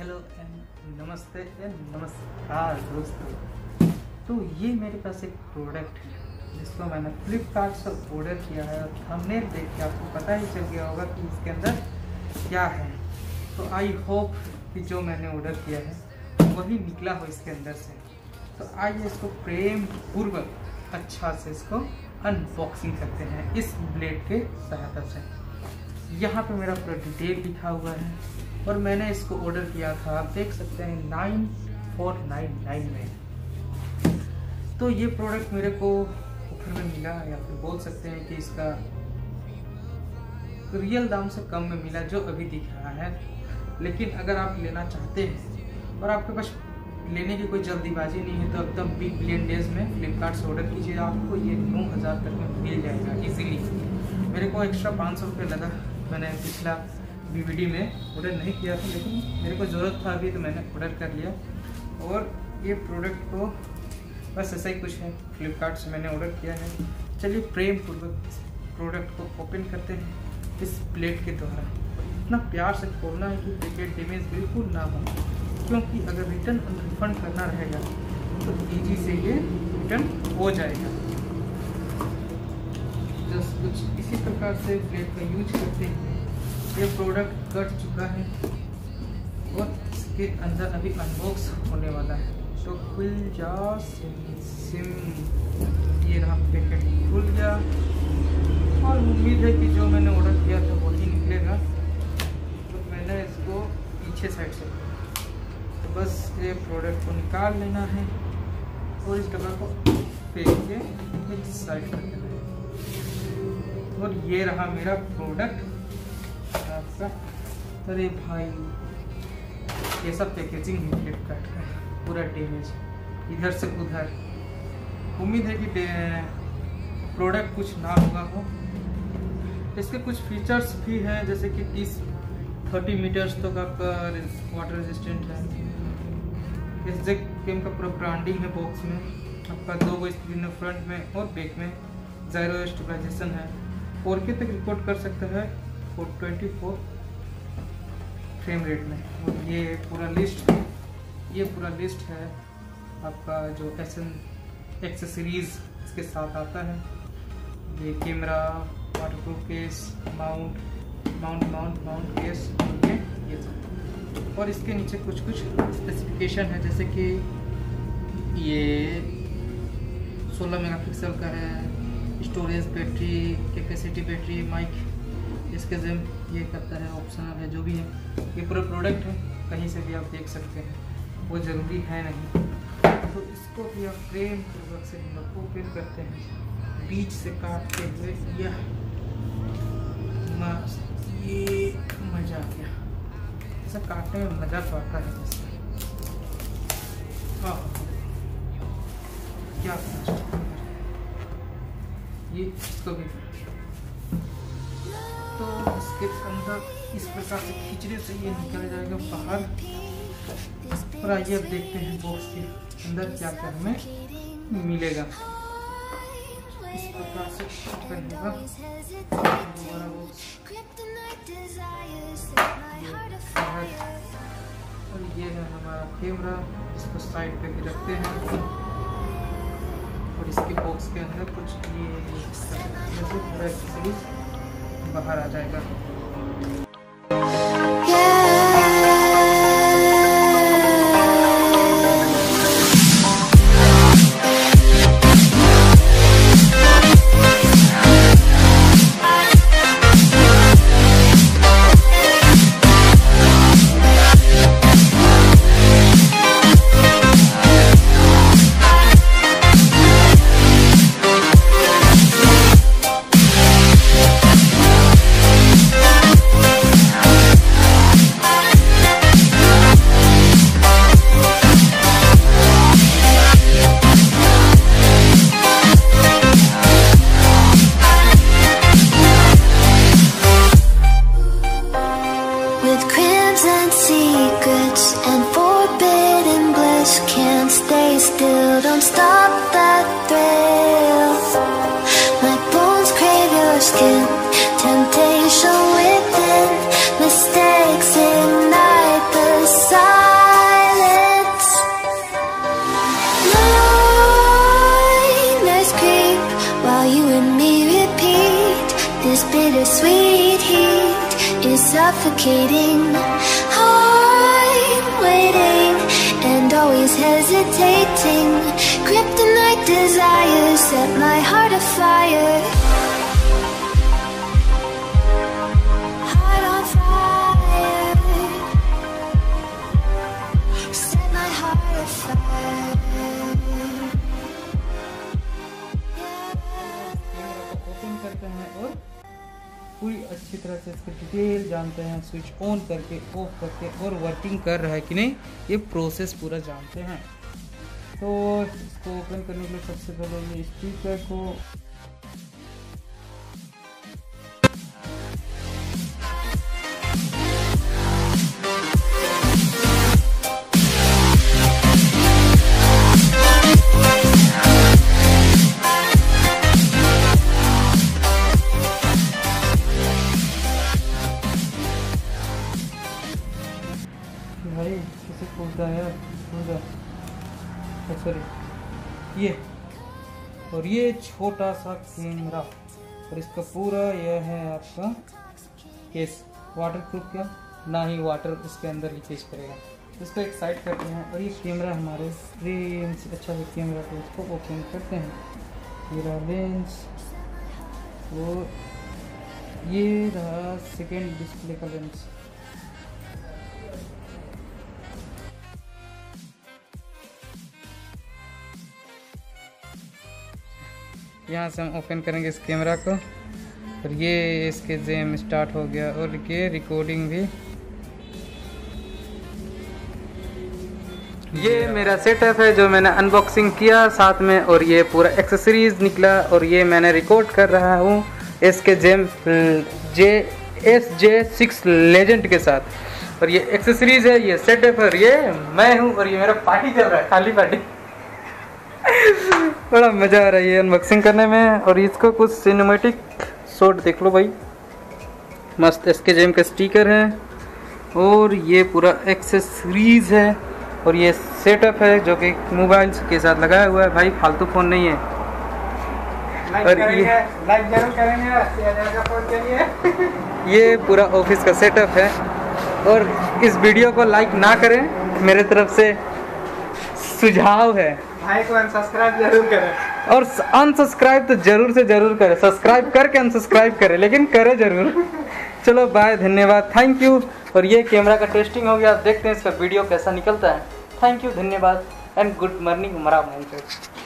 Hello and नमस्ते and नमस्कार दोस्तों। तो ये मेरे पास एक प्रोडक्ट है जिसको मैंने फ्लिपकार्ट से ऑर्डर किया है और थंबनेल देख के आपको पता ही चल गया होगा कि इसके अंदर क्या है। तो आई होप कि जो मैंने ऑर्डर किया है वही निकला हो इसके अंदर से। तो आइए इसको प्रेम पूर्वक अच्छा से इसको अनबॉक्सिंग करते हैं इस ब्लेड के सहायता से। यहाँ पे मेरा पूरा डिटेल लिखा हुआ है और मैंने इसको ऑर्डर किया था, आप देख सकते हैं 9499 में। तो ये प्रोडक्ट मेरे को ऑफर में मिला या फिर बोल सकते हैं कि इसका रियल दाम से कम में मिला जो अभी दिख रहा है। लेकिन अगर आप लेना चाहते हैं और आपके पास लेने की कोई जल्दीबाजी नहीं है तो एकदम बिग बिलियन डेज में फ्लिपकार्ट से ऑर्डर कीजिए, आपको ये 9000 तक में मिल जाएगा इजीली। मेरे को एक्स्ट्रा 500 रुपये लगा। मैंने पिछला BVD में ऑर्डर नहीं किया था लेकिन मेरे को ज़रूरत था अभी तो मैंने ऑर्डर कर लिया। और ये प्रोडक्ट को बस ऐसा ही कुछ है, फ्लिपकार्ट से मैंने ऑर्डर किया है। चलिए प्रेम पूर्वक इस प्रोडक्ट को ओपन करते हैं इस प्लेट के द्वारा। इतना प्यार से खोलना है कि पैकेट डैमेज बिल्कुल ना हो, क्योंकि अगर रिटर्न और रिफंड करना रहेगा तो ईजी से ये रिटर्न हो जाएगा। जस्ट कुछ इसी प्रकार से प्लेट का यूज करते हैं। ये प्रोडक्ट कट चुका है और इसके अंदर अभी अनबॉक्स होने वाला है। तो खुल जा सिम, ये रहा पैकेट खुल गया और उम्मीद है कि जो मैंने ऑर्डर किया था वही निकलेगा। तो मैंने इसको पीछे साइड से, तो बस ये प्रोडक्ट को निकाल लेना है और इस डब्बा को फेंक के एक साइड कर देना है। और ये रहा मेरा प्रोडक्ट आपका। अरे भाई कैसा पैकेजिंग है फ्लिपकार्ट का, पूरा डैमेज इधर से उधर। उम्मीद है कि प्रोडक्ट कुछ ना हुआ हो। इसके कुछ फीचर्स भी हैं जैसे कि 30 मीटर्स तक आपका वाटर रेजिस्टेंट है। एग्जैक्ट गेम का पूरा ब्रांडिंग है बॉक्स में। आपका 2 स्क्रीन है फ्रंट में और बैक में। ज़ीरो स्टेबलाइजेशन है, 4K तक रिकॉर्ड कर सकता है 424 फ्रेम रेट में। और ये पूरा लिस्ट है आपका जो एक्सेसरीज इसके साथ आता है। ये camera, waterproof case, mount case, ये सब। और इसके नीचे कुछ स्पेसिफिकेशन है जैसे कि ये 16 मेगापिक्सल का है, storage, battery capacity, battery, mic, इसके जिम ये करता है, ऑप्शनल है जो भी है। ये पूरा प्रोडक्ट है, कहीं से भी आप देख सकते हैं, वो ज़रूरी है नहीं। तो इसको भी आप प्रेम पूर्वक से हम लोग ओपन करते हैं बीच से काटते हुए। यह ये मज़ा आ गया, ऐसा काटने में मज़ा तो आता है जैसे। हाँ क्या ये इसको भी, तो इसके अंदर इस प्रकार से खींचने से ये निकल जाएगा बाहर। और आइए अब देखते हैं बॉक्स के अंदर क्या क्या हमें मिलेगा। इस प्रकार से ओपन होगा हमारा बॉक्स। और ये है हमारा कैमरा, इसको साइड पे भी रखते हैं। और इसके बॉक्स के अंदर कुछ ये पूरा एक्सेसरीज बाहर आ जाएगा। Still, don't stop that thrill. My bones crave your skin. Temptation within. Mistakes ignite the sun. suffocating. I'm waiting and always hesitating. Kryptonite desires set my heart afire. Heart on fire. Set my heart afire. Open करते हैं और पूरी अच्छी तरह से इसकी detail जानते हैं, स्विच ऑन करके ऑफ करके और वर्किंग कर रहा है कि नहीं, ये प्रोसेस पूरा जानते हैं। तो इसको ओपन करने के लिए सबसे पहले ये स्पीकर को भाई किसे खोलता है यार, सॉरी ये, और ये छोटा सा कैमरा और इसका पूरा यह है आपका केस, वाटर प्रूफ क्या ना ही वाटर इसके अंदर लीकेज करेगा। इसको एक साइड करते हैं और ये कैमरा हमारे लेंस, अच्छा से कैमरा को इसको ओपन करते हैं। ये रहा लेंस और ये रहा सेकेंड डिस्प्ले का लेंस। यहाँ से हम ओपन करेंगे इस कैमरा को और ये इसके जेम स्टार्ट हो गया और ये रिकॉर्डिंग भी। ये मेरा सेटअप है जो मैंने अनबॉक्सिंग किया साथ में, और ये पूरा एक्सेसरीज निकला और ये मैंने रिकॉर्ड कर रहा हूँ इसके जेम SJ6 लेजेंड के साथ। और ये एक्सेसरीज है, ये सेटअप है और ये मैं हूँ और ये मेरा पार्टी चल रहा है, खाली पार्टी। बड़ा मज़ा आ रहा है ये अनबॉक्सिंग करने में। और इसको कुछ सिनेमैटिक शॉट देख लो भाई, मस्त इसके जेम का स्टिकर है और ये पूरा एक्सेसरीज है और ये सेटअप है जो कि मोबाइल के साथ लगाया हुआ है भाई, फालतू फ़ोन नहीं है। और लाइक जरूर करेंगे फ़ोन के लिए। ये पूरा ऑफिस का सेटअप है और इस वीडियो को लाइक ना करें, मेरे तरफ से सुझाव है। भाई को अनसब्सक्राइब जरूर करें और अनसब्सक्राइब तो जरूर से जरूर करें, सब्सक्राइब करके अनसब्सक्राइब करें, लेकिन करें जरूर। चलो बाय, धन्यवाद, थैंक यू। और ये कैमरा का टेस्टिंग हो गया, अब देखते हैं इसका वीडियो कैसा निकलता है। थैंक यू, धन्यवाद एंड गुड मॉर्निंग।